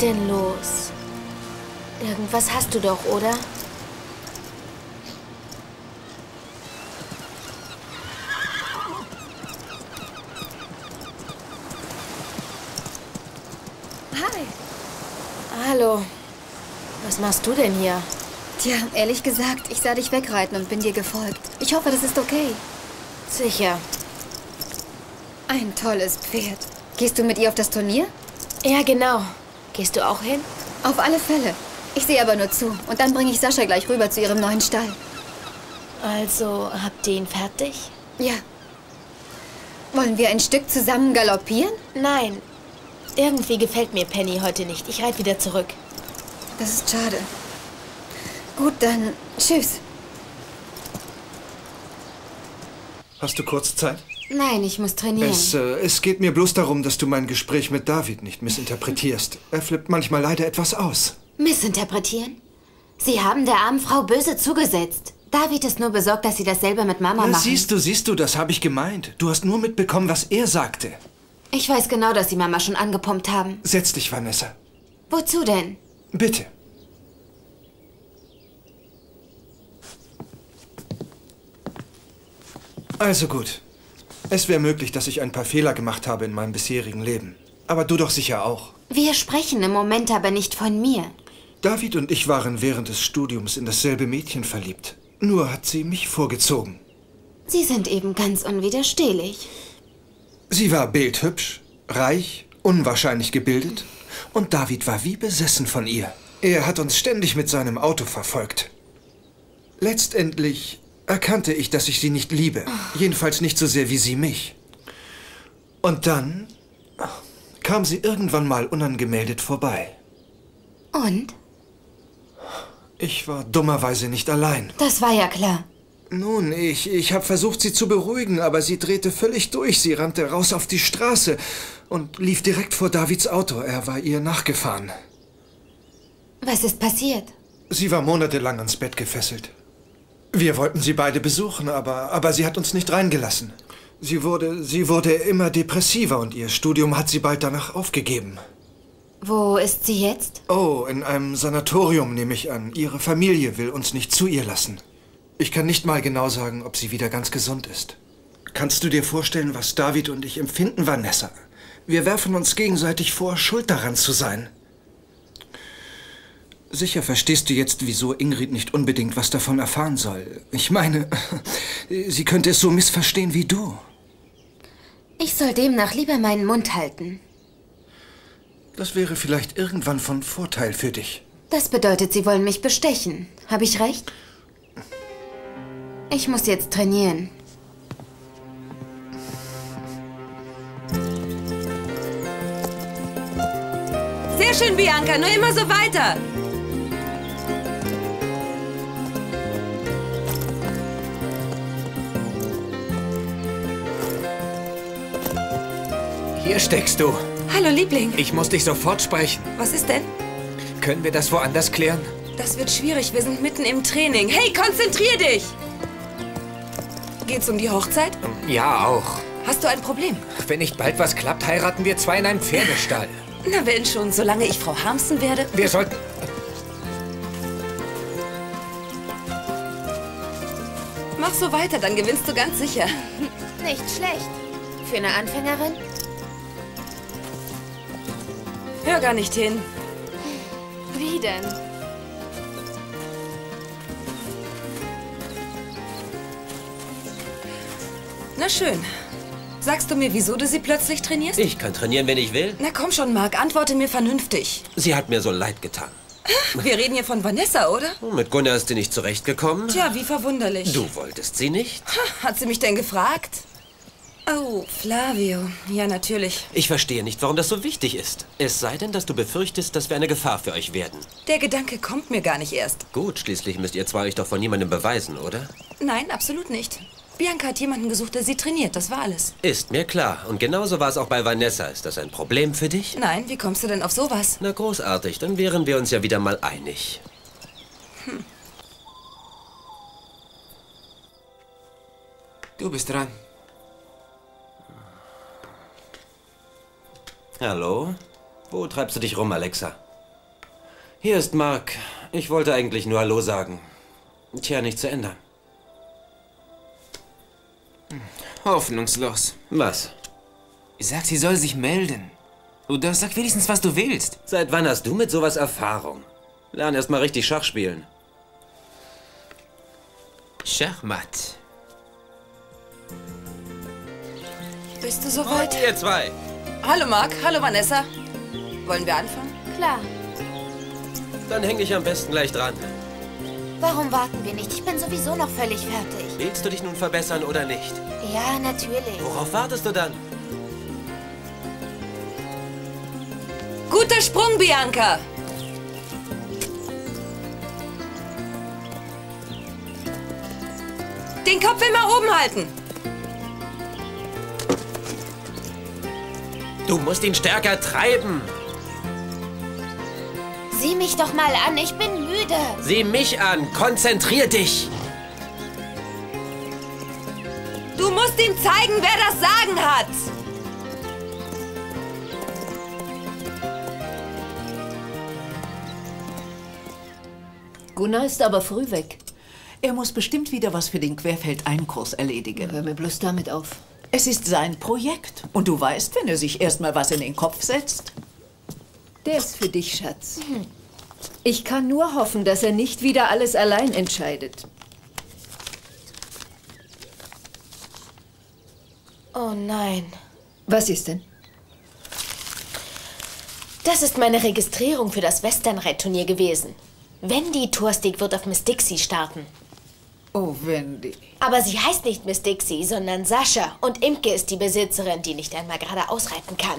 denn los? Irgendwas hast du doch, oder? Hi. Hallo. Was machst du denn hier? Tja, ehrlich gesagt, ich sah dich wegreiten und bin dir gefolgt. Ich hoffe, das ist okay. Sicher. Ein tolles Pferd. Gehst du mit ihr auf das Turnier? Ja, genau. Gehst du auch hin? Auf alle Fälle. Ich sehe aber nur zu. Und dann bringe ich Sascha gleich rüber zu ihrem neuen Stall. Also, habt ihr ihn fertig? Ja. Wollen wir ein Stück zusammen galoppieren? Nein. Irgendwie gefällt mir Penny heute nicht. Ich reite wieder zurück. Das ist schade. Gut, dann tschüss. Hast du kurz Zeit? Nein, ich muss trainieren. Es geht mir bloß darum, dass du mein Gespräch mit David nicht missinterpretierst. Er flippt manchmal leider etwas aus. Missinterpretieren? Sie haben der armen Frau böse zugesetzt. David ist nur besorgt, dass Sie dasselbe mit Mama machen. Siehst du, das habe ich gemeint. Du hast nur mitbekommen, was er sagte. Ich weiß genau, dass Sie Mama schon angepumpt haben. Setz dich, Vanessa. Wozu denn? Bitte. Also gut. Es wäre möglich, dass ich ein paar Fehler gemacht habe in meinem bisherigen Leben. Aber du doch sicher auch. Wir sprechen im Moment aber nicht von mir. David und ich waren während des Studiums in dasselbe Mädchen verliebt. Nur hat sie mich vorgezogen. Sie sind eben ganz unwiderstehlich. Sie war bildhübsch, reich, unwahrscheinlich gebildet. Und David war wie besessen von ihr. Er hat uns ständig mit seinem Auto verfolgt. Letztendlich erkannte ich, dass ich sie nicht liebe. Jedenfalls nicht so sehr wie sie mich. Und dann kam sie irgendwann mal unangemeldet vorbei. Und? Ich war dummerweise nicht allein. Das war ja klar. Nun, ich habe versucht, sie zu beruhigen, aber sie drehte völlig durch. Sie rannte raus auf die Straße und lief direkt vor Davids Auto. Er war ihr nachgefahren. Was ist passiert? Sie war monatelang ans Bett gefesselt. Wir wollten sie beide besuchen, aber sie hat uns nicht reingelassen. Sie wurde immer depressiver und ihr Studium hat sie bald danach aufgegeben. Wo ist sie jetzt? Oh, in einem Sanatorium nehme ich an. Ihre Familie will uns nicht zu ihr lassen. Ich kann nicht mal genau sagen, ob sie wieder ganz gesund ist. Kannst du dir vorstellen, was David und ich empfinden, Vanessa? Wir werfen uns gegenseitig vor, schuld daran zu sein. Sicher verstehst du jetzt, wieso Ingrid nicht unbedingt was davon erfahren soll. Ich meine, sie könnte es so missverstehen wie du. Ich soll demnach lieber meinen Mund halten. Das wäre vielleicht irgendwann von Vorteil für dich. Das bedeutet, Sie wollen mich bestechen. Habe ich recht? Ich muss jetzt trainieren. Sehr schön, Bianca. Nur immer so weiter. Hier steckst du. Hallo, Liebling. Ich muss dich sofort sprechen. Was ist denn? Können wir das woanders klären? Das wird schwierig. Wir sind mitten im Training. Hey, konzentrier dich! Geht's um die Hochzeit? Ja, auch. Hast du ein Problem? Wenn nicht bald was klappt, heiraten wir zwei in einem Pferdestall. Na, wenn schon. Solange ich Frau Harmsen werde. Wir sollten... Mach so weiter, dann gewinnst du ganz sicher. Nicht schlecht. Für eine Anfängerin? Hör gar nicht hin. Wie denn? Na schön. Sagst du mir, wieso du sie plötzlich trainierst? Ich kann trainieren, wenn ich will. Na komm schon, Marc, antworte mir vernünftig. Sie hat mir so leid getan. Wir reden hier von Vanessa, oder? Mit Gunnar ist sie nicht zurechtgekommen. Tja, wie verwunderlich. Du wolltest sie nicht? Hat sie mich denn gefragt? Oh, Flavio. Ja, natürlich. Ich verstehe nicht, warum das so wichtig ist. Es sei denn, dass du befürchtest, dass wir eine Gefahr für euch werden. Der Gedanke kommt mir gar nicht erst. Gut, schließlich müsst ihr zwei euch doch von niemandem beweisen, oder? Nein, absolut nicht. Bianca hat jemanden gesucht, der sie trainiert. Das war alles. Ist mir klar. Und genauso war es auch bei Vanessa. Ist das ein Problem für dich? Nein, wie kommst du denn auf sowas? Na, großartig. Dann wären wir uns ja wieder mal einig. Du bist dran. Hallo? Wo treibst du dich rum, Alexa? Hier ist Mark. Ich wollte eigentlich nur Hallo sagen. Tja, nicht zu ändern. Hoffnungslos. Was? Sag, sie soll sich melden. Oder sag wenigstens, was du willst. Seit wann hast du mit sowas Erfahrung? Lern erst mal richtig Schach spielen. Schachmatt. Bist du soweit? Ihr zwei. Hallo Marc, hallo Vanessa. Wollen wir anfangen? Klar. Dann hänge ich am besten gleich dran. Warum warten wir nicht? Ich bin sowieso noch völlig fertig. Willst du dich nun verbessern oder nicht? Ja, natürlich. Worauf wartest du dann? Guter Sprung, Bianca. Den Kopf immer oben halten. Du musst ihn stärker treiben. Sieh mich doch mal an, ich bin müde. Sieh mich an. Konzentrier dich. Du musst ihm zeigen, wer das Sagen hat. Gunnar ist aber früh weg. Er muss bestimmt wieder was für den Querfeldeinkurs erledigen. Hör mir bloß damit auf. Es ist sein Projekt. Und du weißt, wenn er sich erstmal was in den Kopf setzt. Der ist für dich, Schatz. Ich kann nur hoffen, dass er nicht wieder alles allein entscheidet. Oh nein. Was ist denn? Das ist meine Registrierung für das Westernreitturnier gewesen. Wendy Torstig wird auf Miss Dixie starten. Oh, Wendy. Aber sie heißt nicht Miss Dixie, sondern Sascha. Und Imke ist die Besitzerin, die nicht einmal gerade ausreiten kann.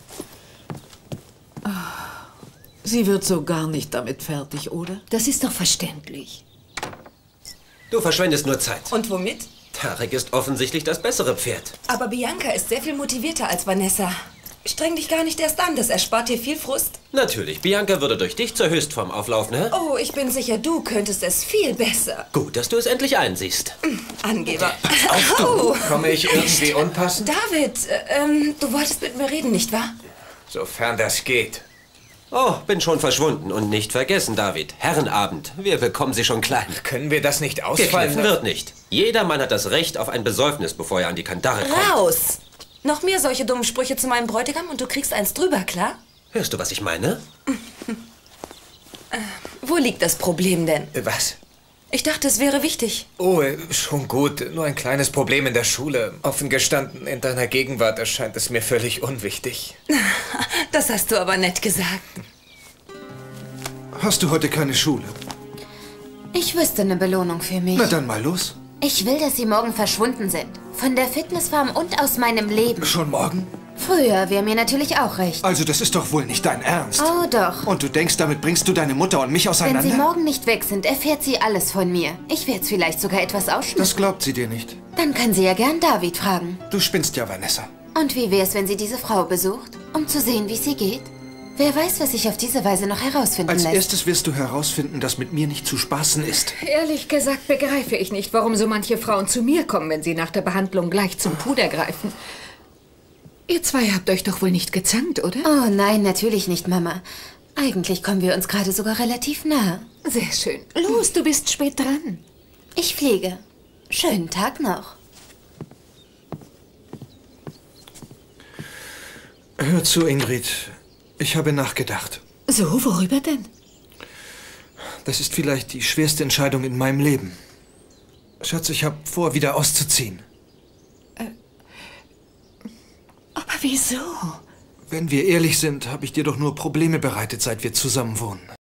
Sie wird so gar nicht damit fertig, oder? Das ist doch verständlich. Du verschwendest nur Zeit. Und womit? Tarek ist offensichtlich das bessere Pferd. Aber Bianca ist sehr viel motivierter als Vanessa. Streng dich gar nicht erst an, das erspart dir viel Frust. Natürlich, Bianca würde durch dich zur Höchstform auflaufen, hä? Oh, ich bin sicher, du könntest es viel besser. Gut, dass du es endlich einsiehst. Angeber. Auf du! Komme ich irgendwie unpassend? David, du wolltest mit mir reden, nicht wahr? Sofern das geht. Oh, bin schon verschwunden. Und nicht vergessen, David. Herrenabend. Wir bekommen sie schon klein. Können wir das nicht ausfallen Gekniffen lassen? wird nicht. Jeder Mann hat das Recht auf ein Besäufnis, bevor er an die Kandare kommt. Raus! Noch mehr solche dummen Sprüche zu meinem Bräutigam und du kriegst eins drüber, klar? Hörst du, was ich meine? Wo liegt das Problem denn? Was? Ich dachte, es wäre wichtig. Oh, schon gut. Nur ein kleines Problem in der Schule. Offen gestanden, in deiner Gegenwart erscheint es mir völlig unwichtig. Das hast du aber nett gesagt. Hast du heute keine Schule? Ich wüsste eine Belohnung für mich. Na dann mal los. Ich will, dass Sie morgen verschwunden sind. Von der Fitnessfarm und aus meinem Leben. Schon morgen? Früher wäre mir natürlich auch recht. Also das ist doch wohl nicht dein Ernst. Oh doch. Und du denkst, damit bringst du deine Mutter und mich Wenn auseinander? Sie morgen nicht weg sind, erfährt sie alles von mir. Ich werde es vielleicht sogar etwas ausschmücken. Das glaubt sie dir nicht. Dann kann sie ja gern David fragen. Du spinnst ja, Vanessa. Und wie wär's, wenn sie diese Frau besucht, um zu sehen, wie es ihr geht? Wer weiß, was sich auf diese Weise noch herausfinden Als lässt. erstes wirst du herausfinden, dass mit mir nicht zu spaßen ist. Ehrlich gesagt begreife ich nicht, warum so manche Frauen zu mir kommen, wenn sie nach der Behandlung gleich zum Puder greifen. Ihr zwei habt euch doch wohl nicht gezankt, oder? Oh nein, natürlich nicht, Mama. Eigentlich kommen wir uns gerade sogar relativ nah. Sehr schön. Los, du bist spät dran. Ich fliege. Schönen Tag noch. Hör zu, Ingrid. Ich habe nachgedacht. So, worüber denn? Das ist vielleicht die schwerste Entscheidung in meinem Leben. Schatz, ich habe vor, wieder auszuziehen. Aber wieso? Wenn wir ehrlich sind, habe ich dir doch nur Probleme bereitet, seit wir zusammen wohnen.